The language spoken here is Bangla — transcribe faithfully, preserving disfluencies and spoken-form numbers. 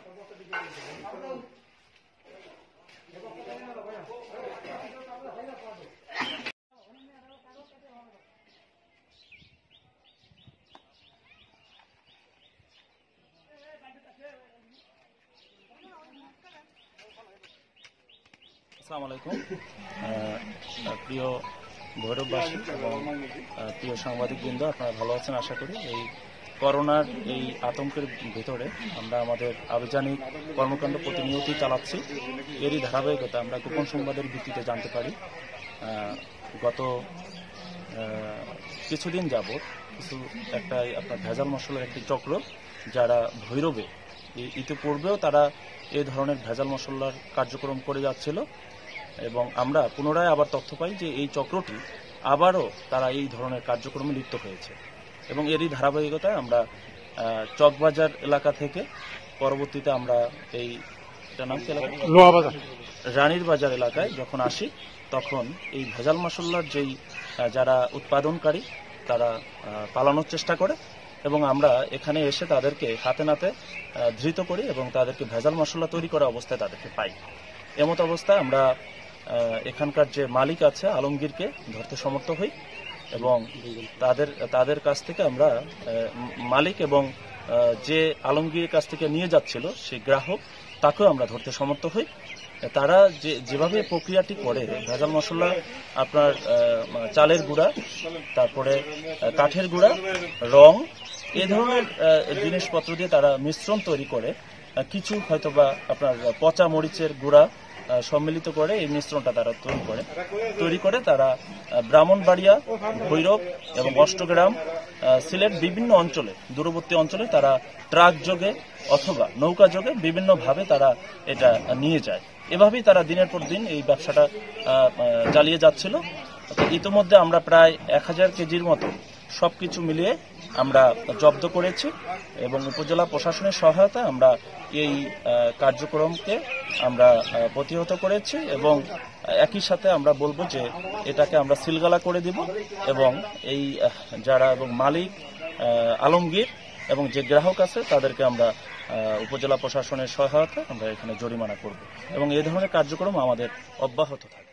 আসসালামু আলাইকুম। প্রিয় ভৈরববাসী এবং প্রিয় সাংবাদিকবৃন্দ, আপনারা ভালো আছেন আশা করি। এই করোনার এই আতঙ্কের ভিতরে আমরা আমাদের আভিযানিক কর্মকাণ্ড প্রতিনিয়তই চালাচ্ছি। এরই ধারাবাহিকতা আমরা গোপন সংবাদের ভিত্তিতে জানতে পারি গত কিছুদিন যাবৎ কিছু একটা আপনার ভেজাল মশলার একটি চক্র, যারা ভৈরবে ইতিপূর্বেও তারা এই ধরনের ভেজাল মশলার কার্যক্রম করে যাচ্ছিল এবং আমরা পুনরায় আবার তথ্য পাই যে এই চক্রটি আবারও তারা এই ধরনের কার্যক্রমে লিপ্ত হয়েছে এবং এরই ধারাবাহিকতায় আমরা চকবাজার এলাকা থেকে পরবর্তীতে আমরা এই নাম কি এলাকা লোহাবাজার রানীর বাজার এলাকায় যখন আসি, তখন এই ভেজাল মশলার যেই যারা উৎপাদনকারী তারা পালানোর চেষ্টা করে এবং আমরা এখানে এসে তাদেরকে হাতে নাতে ধৃত করি এবং তাদেরকে ভেজাল মশলা তৈরি করা অবস্থায় তাদেরকে পাই। এমত অবস্থায় আমরা এখানকার যে মালিক আছে আলমগীরকে ধরতে সমর্থ হই এবং তাদের তাদের কাছ থেকে আমরা মালিক এবং যে আলমগীরের কাছ থেকে নিয়ে যাচ্ছিল সেই গ্রাহক তাকেও আমরা ধরতে সমর্থ হই। তারা যে যেভাবে প্রক্রিয়াটি করে, ভেজাল মশলা আপনার চালের গুঁড়া, তারপরে কাঠের গুঁড়া, রং, এ ধরনের জিনিসপত্র দিয়ে তারা মিশ্রণ তৈরি করে, কিছু হয়তোবা আপনার পচা মরিচের গুঁড়া সম্মিলিত করে এই মিশ্রণটা তারা তৈরি করে তৈরি করে তারা ব্রাহ্মণবাড়িয়া, ভৈরব এবং অষ্টগ্রাম, সিলেট বিভিন্ন অঞ্চলে, দূরবর্তী অঞ্চলে তারা ট্রাক যোগে অথবা নৌকা যোগে বিভিন্নভাবে তারা এটা নিয়ে যায়। এভাবেই তারা দিনের পর দিন এই ব্যবসাটা চালিয়ে যাচ্ছিল। ইতিমধ্যে আমরা প্রায় এক হাজার কেজির মতো সবকিছু মিলিয়ে আমরা জব্দ করেছি এবং উপজেলা প্রশাসনের সহায়তায় আমরা এই কার্যক্রমকে আমরা প্রতিহত করেছি এবং একই সাথে আমরা বলবো যে এটাকে আমরা সিলগালা করে দিব এবং এই যারা এবং মালিক আলমগীর এবং যে গ্রাহক আছে তাদেরকে আমরা উপজেলা প্রশাসনের সহায়তায় আমরা এখানে জরিমানা করব এবং এই ধরনের কার্যক্রম আমাদের অব্যাহত থাকবে।